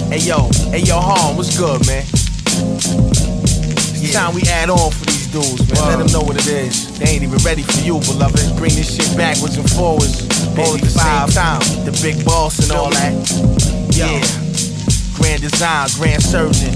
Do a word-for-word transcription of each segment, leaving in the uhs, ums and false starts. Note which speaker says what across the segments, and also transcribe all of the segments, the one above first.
Speaker 1: Hey yo, hey yo, Harm, what's good, man? It's yeah. time we add on for these dudes, man. Wow. Let them know what it is. They ain't even ready for you, beloved. Bring this shit backwards and forwards. All at the same time. The big boss and all that. Yeah. Grand design, grand surgeon.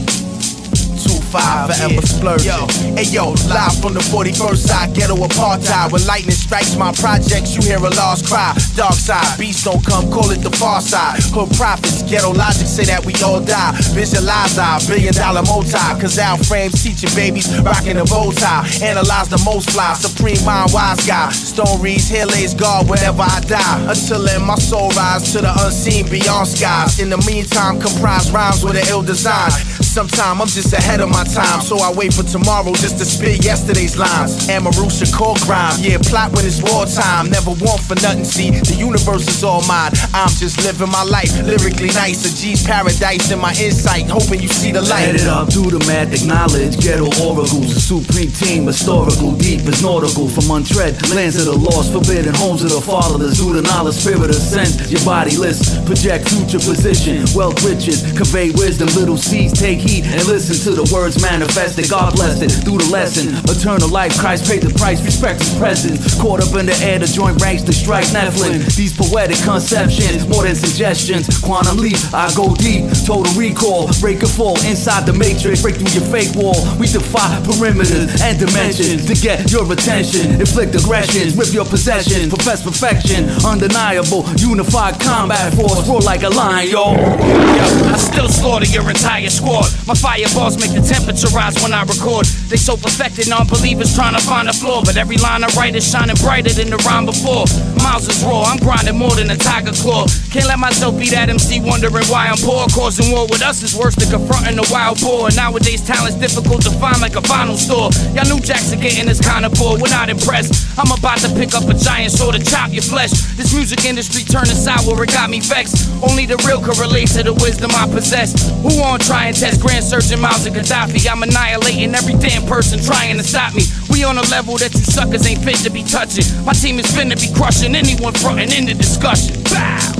Speaker 1: two five, forever yeah. splurging. Yo, hey yo, live from the forty-first side, ghetto apartheid. When lightning strikes my projects, you hear a lost cry. Dark side, beats don't come, call it the far side. Hood prophets, ghetto logic say that we all die. Visualize our billion dollar multi. Cause our frames teaching babies, rocking a bow tie. Analyze the most fly, supreme mind, wise guy. Stone reads, here lays God whenever I die. Until then my soul rise to the unseen beyond skies. In the meantime, comprise rhymes with an ill design. Sometime I'm just ahead of my time, so I wait for tomorrow just to spit yesterday's lines. Amarusha core grind, yeah, plot when it's wartime. Never want for nothing, see, the universe is all mine. I'm just living my life, lyrically nice. A G's paradise in my insight, hoping you see the light.
Speaker 2: Headed up through the mathematic knowledge, ghetto oracles. A supreme team, historical, deep as nautical. From untread, lands of the lost, forbidden homes of the fatherless. Through the knowledge, spirit ascends, your body lists. Project future position, wealth riches, convey wisdom. Little seeds take heed and listen to the words manifested. God blessed it through the lesson. Eternal life, Christ paid the price, respect his presence. Caught up in the air, the joint ranks to strike Nephilim. These poetic conceptions, more than suggestions. Quantum leap, I go deep, total recall. Break and fall inside the matrix, break through your fake wall. We defy perimeters and dimensions to get your attention. Inflict aggressions, rip your possessions. Profess perfection, undeniable. Unified combat force, roar like a lion, yo.
Speaker 3: Yo, I still slaughter your entire squad. My fireballs make the temperature rise when I record. They so perfected, non-believers trying to find a flaw. But every line I write is shining brighter than the rhyme before. Miles is raw, I'm grinding more than a tiger claw. Can't let myself be that M C wondering why I'm poor. Causing war with us is worse than confronting a wild boar. Nowadays talent's difficult to find like a vinyl store. Y'all new jacks are getting this kind of bored, we're not impressed. I'm about to pick up a giant sword to chop your flesh. This music industry turning sour, it got me vexed. Only the real can relate to the wisdom I possess. Who won't try and test Grand Surgeon Miles and Gaddafi? I'm annihilating every damn person trying to stop me. We on a level that you suckers ain't fit to be touching. My team is finna be crushing anyone fronting in the discussion. Bow!